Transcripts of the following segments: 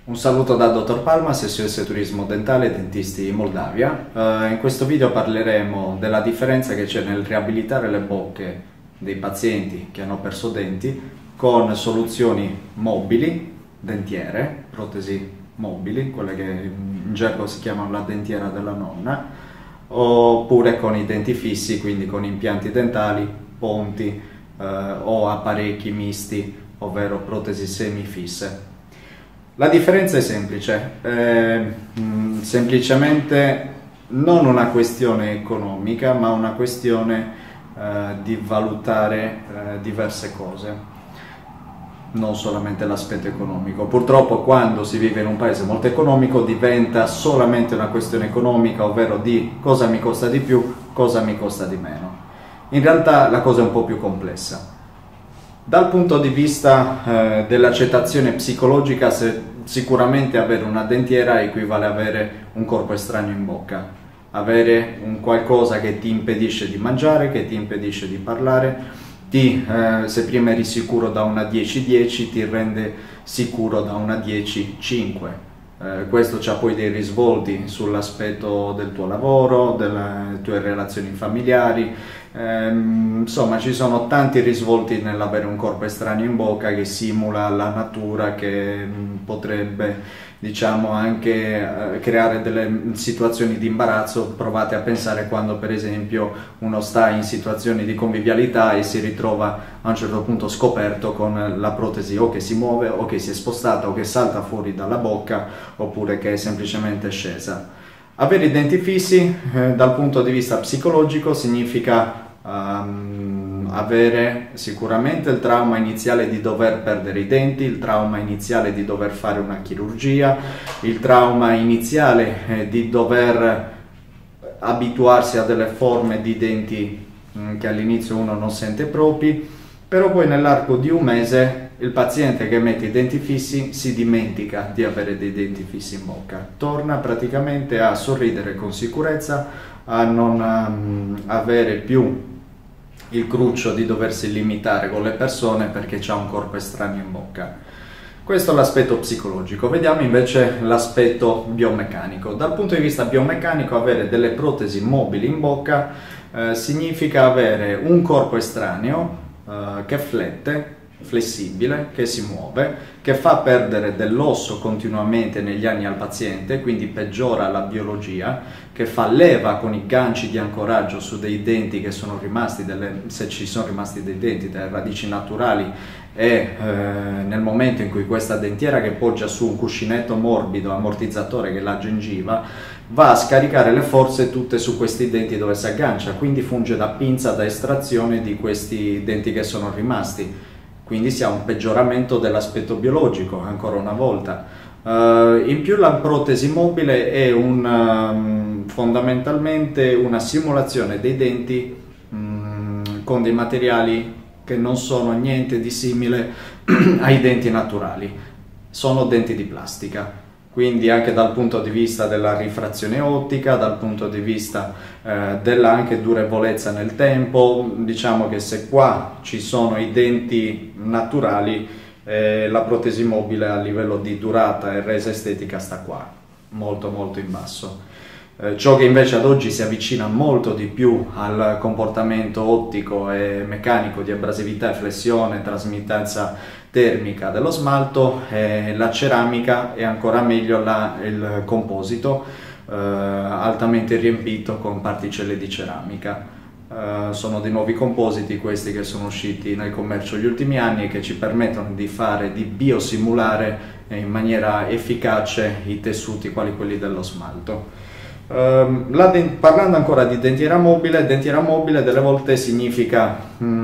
Un saluto da Dottor Palma, SOS Turismo Dentale e Dentisti in Moldavia. In questo video parleremo della differenza che c'è nel riabilitare le bocche dei pazienti che hanno perso denti con soluzioni mobili, dentiere, protesi mobili, quelle che in gergo si chiamano la dentiera della nonna, oppure con i denti fissi, quindi con impianti dentali, ponti o apparecchi misti, ovvero protesi semifisse. La differenza è semplice, semplicemente non una questione economica, ma una questione di valutare diverse cose, non solamente l'aspetto economico. Purtroppo quando si vive in un paese molto economico diventa solamente una questione economica, ovvero di cosa mi costa di più, cosa mi costa di meno. In realtà la cosa è un po' più complessa. Dal punto di vista dell'accettazione psicologica, sicuramente avere una dentiera equivale a avere un corpo estraneo in bocca, avere un qualcosa che ti impedisce di mangiare, che ti impedisce di parlare, se prima eri sicuro da una 10-10 ti rende sicuro da una 10-5. Questo ha poi dei risvolti sull'aspetto del tuo lavoro, delle tue relazioni familiari, insomma ci sono tanti risvolti nell'avere un corpo estraneo in bocca che simula la natura, che potrebbe, diciamo, anche creare delle situazioni di imbarazzo. Provate a pensare quando per esempio uno sta in situazioni di convivialità e si ritrova a un certo punto scoperto con la protesi o che si muove o che si è spostata o che salta fuori dalla bocca oppure che è semplicemente scesa. Avere i denti fissi dal punto di vista psicologico significa avere sicuramente il trauma iniziale di dover perdere i denti, il trauma iniziale di dover fare una chirurgia, il trauma iniziale di dover abituarsi a delle forme di denti che all'inizio uno non sente propri, però poi nell'arco di un mese il paziente che mette i denti fissi si dimentica di avere dei denti fissi in bocca, torna praticamente a sorridere con sicurezza, a non avere più il cruccio di doversi limitare con le persone perché c'ha un corpo estraneo in bocca. Questo è l'aspetto psicologico. Vediamo invece l'aspetto biomeccanico. Dal punto di vista biomeccanico, avere delle protesi mobili in bocca significa avere un corpo estraneo che flette, flessibile, che si muove, che fa perdere dell'osso continuamente negli anni al paziente, quindi peggiora la biologia, che fa leva con i ganci di ancoraggio su dei denti che sono rimasti, se ci sono rimasti dei denti, delle radici naturali, e nel momento in cui questa dentiera che poggia su un cuscinetto morbido ammortizzatore che è la gengiva va a scaricare le forze tutte su questi denti dove si aggancia, quindi funge da pinza, da estrazione di questi denti che sono rimasti. Quindi si ha un peggioramento dell'aspetto biologico, ancora una volta. In più la protesi mobile è fondamentalmente una simulazione dei denti con dei materiali che non sono niente di simile ai denti naturali, sono denti di plastica. Quindi anche dal punto di vista della rifrazione ottica, dal punto di vista della anche durevolezza nel tempo, diciamo che se qua ci sono i denti naturali, la protesi mobile a livello di durata e resa estetica sta qua, molto molto in basso. Ciò che invece ad oggi si avvicina molto di più al comportamento ottico e meccanico di abrasività e flessione, trasmittenza termica dello smalto è la ceramica e ancora meglio il composito altamente riempito con particelle di ceramica. Sono dei nuovi compositi questi che sono usciti nel commercio negli ultimi anni e che ci permettono di biosimulare in maniera efficace i tessuti quali quelli dello smalto. Parlando ancora di dentiera mobile delle volte significa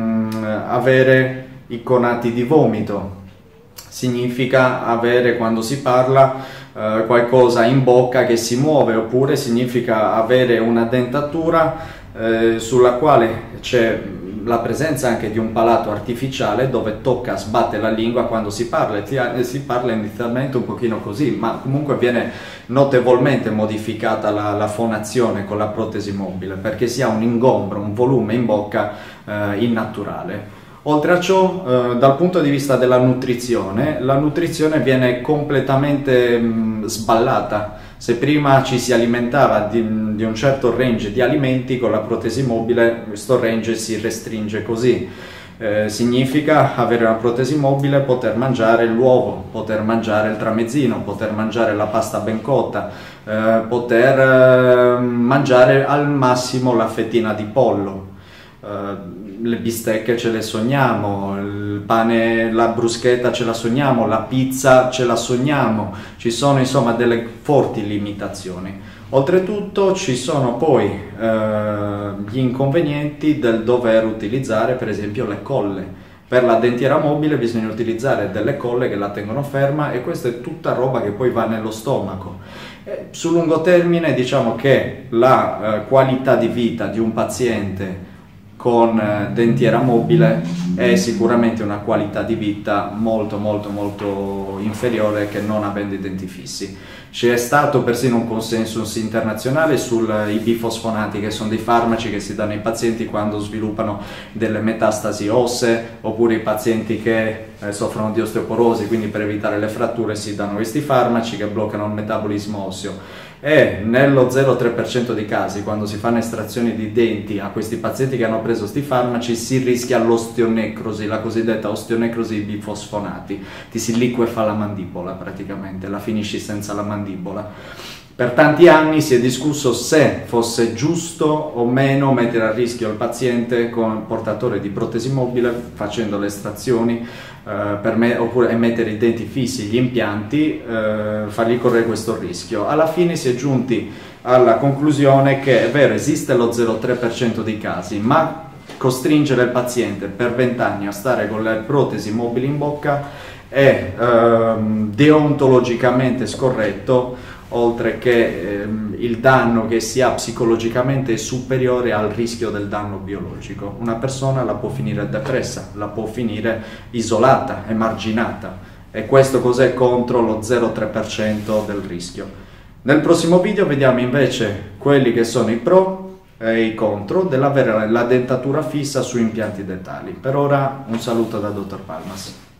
avere i conati di vomito, significa avere, quando si parla, qualcosa in bocca che si muove, oppure significa avere una dentatura sulla quale c'è la presenza anche di un palato artificiale dove tocca, sbatte la lingua quando si parla, e si parla inizialmente un pochino così, ma comunque viene notevolmente modificata la fonazione con la protesi mobile perché si ha un ingombro, un volume in bocca innaturale. Oltre a ciò, dal punto di vista della nutrizione, la nutrizione viene completamente sballata. Se prima ci si alimentava di un certo range di alimenti, con la protesi mobile questo range si restringe così. Significa avere una protesi mobile, poter mangiare l'uovo, poter mangiare il tramezzino, poter mangiare la pasta ben cotta, poter mangiare al massimo la fettina di pollo. Le bistecche ce le sogniamo, il pane, la bruschetta ce la sogniamo, la pizza ce la sogniamo, ci sono insomma delle forti limitazioni. Oltretutto ci sono poi gli inconvenienti del dover utilizzare per esempio le colle. Per la dentiera mobile bisogna utilizzare delle colle che la tengono ferma, e questa è tutta roba che poi va nello stomaco. Sul lungo termine diciamo che la qualità di vita di un paziente con dentiera mobile è sicuramente una qualità di vita molto inferiore che non avendo i denti fissi. C'è stato persino un consensus internazionale sui bifosfonati, che sono dei farmaci che si danno ai pazienti quando sviluppano delle metastasi ossee, oppure i pazienti che soffrono di osteoporosi, quindi per evitare le fratture si danno questi farmaci che bloccano il metabolismo osseo. E nello 0,3% dei casi, quando si fanno estrazioni di denti a questi pazienti che hanno preso questi farmaci, si rischia l'osteonecrosi, la cosiddetta osteonecrosi bifosfonati. Ti si liquefa la mandibola praticamente, la finisci senza la mandibola. Per tanti anni si è discusso se fosse giusto o meno mettere a rischio il paziente con portatore di protesi mobile facendo le estrazioni oppure mettere i denti fissi, gli impianti, fargli correre questo rischio. Alla fine si è giunti alla conclusione che è vero, esiste lo 0,3% dei casi, ma costringere il paziente per 20 anni a stare con le protesi mobili in bocca è deontologicamente scorretto, oltre che il danno che si ha psicologicamente è superiore al rischio del danno biologico. Una persona la può finire depressa, la può finire isolata, emarginata, e questo cos'è contro lo 0,3% del rischio. Nel prossimo video vediamo invece quelli che sono i pro e i contro dell'avere la dentatura fissa su impianti dentali. Per ora un saluto da Dottor Palmas.